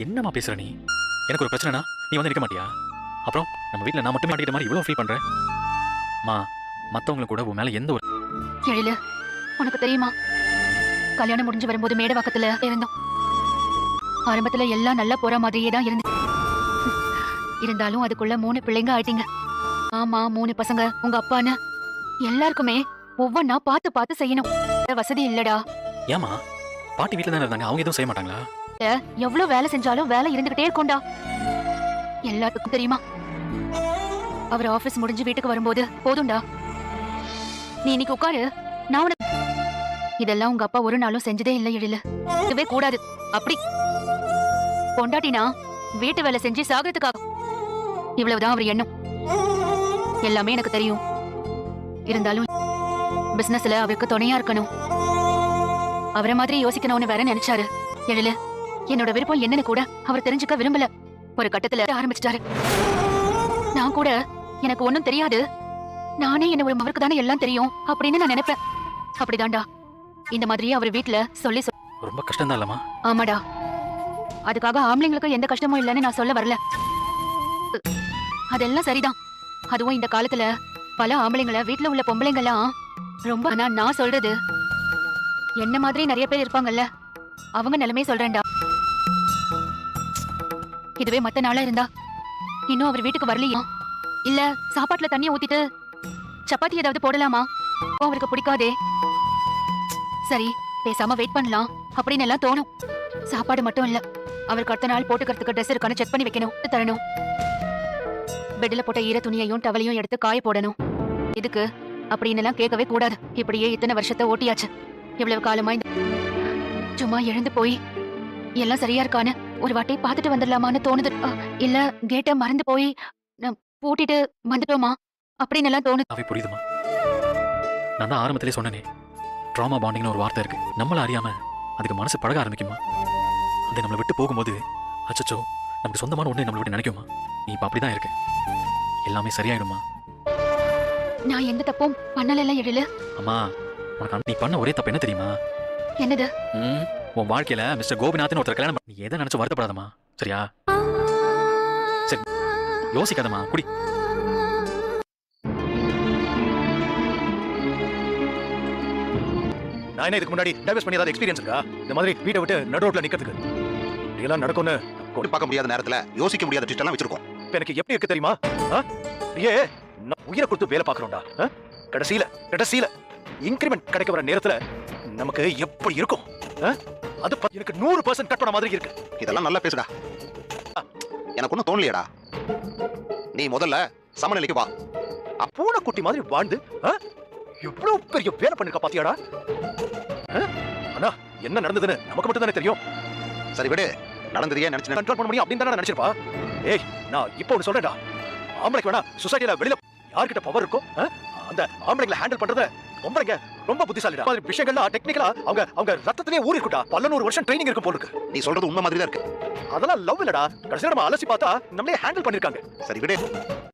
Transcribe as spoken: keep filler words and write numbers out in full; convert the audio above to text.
என்னமா பேசுற நீ? எனக்கு ஒரு பிரச்சனைனா நீ வந்து நிக்க மாட்டியா? அப்புறம் நம்ம வீட்ல நான் மட்டுமே மாட்டிக்கிட்ட மாதிரி இவ்வளவு ஃபீல் பண்ற? மா, மத்தவங்க கூட உன் மேல எந்த ஒரு எழில, உனக்கு தெரியுமா, கல்யாணம் முடிஞ்சு வரும்போது மேட பக்கத்துல இருந்தோம். ஆரம்பத்துல எல்லாம் நல்லா போற மாதிரியே தான் இருந்து இருந்தாலும் அதுக்குள்ள மூணு பிள்ளைங்க ஆயிட்டீங்க. ஆமா, மூணு பசங்க, உங்க அப்பான்னு எல்லாருக்குமே ஒவ்வொன்னா பார்த்து பார்த்து செய்யணும். வசதி இல்லடா. ஏமா, பாட்டி வீட்ல தானே இருந்தாங்க, அவங்க எதுவும் செய்ய மாட்டாங்களா? எவ்வளவு வேலை செஞ்சாலும் வேலை இருந்துகிட்டே இருக்கும்டா. எல்லாத்துக்கும் தெரியுமா, அவர் ஆபீஸ் முடிஞ்சு வீட்டுக்கு வரும்போது போதும்டா, நீ இன்னைக்கு உட்காரு, நான் உனக்கு. இதெல்லாம் உங்க அப்பா ஒரு நாளும் செஞ்சதே இல்லை எழில. இதுவே கூடாது. அப்படி பொண்டாட்டினா வீட்டு வேலை செஞ்சு சாகிறதுக்காக. இவ்வளவுதான் அவர் எண்ணம். எல்லாமே எனக்கு தெரியும். இருந்தாலும் பிசினஸ்ல அவருக்கு துணையா இருக்கணும், அவரை மாதிரி யோசிக்கணும்னு வேற நினைச்சாரு. எழில, என்னோட விருப்பம் என்னன்னு கூட அவர் தெரிஞ்சுக்க விரும்பல. ஒரு கட்டத்துல ஆரம்பிச்சிட்டாரு. நான் கூட எனக்கு ஒண்ணும் தெரியாது, நானே என்ன ஒரு அவருக்கு தானே எல்லாம் தெரியும் அப்படின்னு நான் நினைப்பேன். அப்படிதான்டா இந்த மாதிரியே அவர் வீட்டுல சொல்லி ரொம்ப கஷ்டம் தான் இல்லமா? ஆமாடா, அதுக்காக ஆம்பளைங்களுக்கு எந்த கஷ்டமும் இல்லைன்னு நான் சொல்ல வரல. அதெல்லாம் சரிதான். அதுவும் இந்த காலத்துல பல ஆம்பளைங்கள வீட்டுல உள்ள பொம்பளைங்கெல்லாம் ரொம்ப. ஆனா நான் சொல்றது, என்ன மாதிரி நிறைய பேர் இருப்பாங்கல்ல, அவங்க நிலைமை சொல்றேன்டா. இதுவே மத்த நாளா இருந்தா இன்னும் அவர் வீட்டுக்கு வரலையா, இல்ல சாப்பாட்டுல தண்ணிய ஊத்திட்டு சப்பாத்தி ஏதாவது போடலாமா, அவருக்கு பிடிக்காதே, சரி பேசாம வெயிட் பண்ணலாம் அப்படின்னு எல்லாம் தோணும். சாப்பாடு மட்டும் இல்ல, அவருக்கு அடுத்த நாள் போட்டுக்கிறதுக்கு ட்ரெஸ் இருக்கான்னு செக் பண்ணி வைக்கணும், தரணும். பெட்ல போட்ட ஈர துணியையும் டவலையும் எடுத்து காய போடணும். இதுக்கு அப்படின்னு எல்லாம் கேட்கவே கூடாது. இப்படியே இத்தனை வருஷத்தை ஓட்டியாச்சு. இவ்வளவு காலமா இந்த சும்மா எழுந்து போய் எல்லாம் சரியா இருக்கான்னு ஒரு வாட்டி பாத்துட்டு வந்துடலாமான்னு தோணுது. இல்ல கேட்ட மறந்து போய் பூட்டிட்டு வந்துட்டோமா அப்படின்னு எல்லாம் தோணுது. புரியுதுமா? நான் தான் ஆரம்பத்திலே சொன்னேனே, ட்ராமா பாண்டிங்னு ஒரு வார்த்தை இருக்கு. நம்மள அறியாம அதுக்கு மனசு பழக ஆரம்பிக்குமா. அது நம்மளை விட்டு போகும்போது அச்சச்சோ நமக்கு சொந்தமான ஒண்ணு நம்மளை விட்டு நினைக்குமா. நீ இப்ப அப்படிதான் இருக்கு, எல்லாமே சரியாயிடுமா. நான் எந்த தப்பும் பண்ணல எழில. அம்மா, உனக்கு நீ பண்ண ஒரே தப்பு என்ன தெரியுமா? என்னது? உன் வாழ்க்கையில மிஸ்டர் கோபிநாத்னு ஒருத்தர் கல்யாணம் பண்ணி நீ எதை நினைச்சு வருத்தப்படாதமா, சரியா? சரி, யோசிக்காதமா, குடி. நான் என்ன இதுக்கு முன்னாடி டைவர்ஸ் பண்ணி ஏதாவது எக்ஸ்பீரியன்ஸ் இருக்கா? இந்த மாதிரி வீட்டை விட்டு நடு ரோட்ல நிக்கிறதுக்கு இதெல்லாம் நடக்கும்னு கூட பார்க்க முடியாத நேரத்துல யோசிக்க முடியாத ட்விஸ்ட் எல்லாம் வச்சிருக்கோம். எனக்கு எப்படி இருக்கு தெரியுமா? ஏ, நான் உயிரை கொடுத்து வேலை பார்க்கறோம்டா. கடைசியில கடைசியில இன்கிரிமெண்ட் கிடைக்க வர நேரத்துல நமக்கு எப்படி இருக்கும்? அது எனக்கு நூறு பர்சன்ட் கட் பண்ண மாதிரி இருக்கு. இதெல்லாம் நல்லா பேசுடா. எனக்கு ஒன்னும் தோணலையடா. நீ முதல்ல சமநிலைக்கு வா. பூனை குட்டி மாதிரி வாழ்ந்து எவ்வளவு பெரிய வேலை பண்ணிருக்க பாத்தியாடா. அண்ணா, என்ன நடந்ததுன்னு நமக்கு மட்டும் தானே தெரியும். சரி விடு, நடந்ததையே நினைச்சு கண்ட்ரோல் பண்ண முடியும் அப்படின்னு தானே நினைச்சிருப்பா. ஏய், நான் இப்போ ஒன்னு சொல்றேன்டா. ஆம்பளைக்கு வேணா சொசைட்டில வெளியில யார்கிட்ட பவர் இருக்கோ அந்த ஆம்பளைங்களை ஹேண்டில் பண்றத பொம்பளைங்க ரொம்ப புத்திசாலிடா. மாதிரி விஷயங்கள்லாம் டெக்னிக்கலா அவங்க அவங்க ரத்தத்திலே ஊறி இருக்குடா. பல்லநூறு வருஷம் ட்ரைனிங் இருக்கும் போல இருக்கு. நீ சொல்றது உண்மை மாதிரி தான் இருக்கு. அதெல்லாம் லவ் இல்லடா. கடைசியில நம்ம அலசி பார்த்தா நம்மளே ஹேண்டில் பண்ணிருக்காங்க. சரி விடு.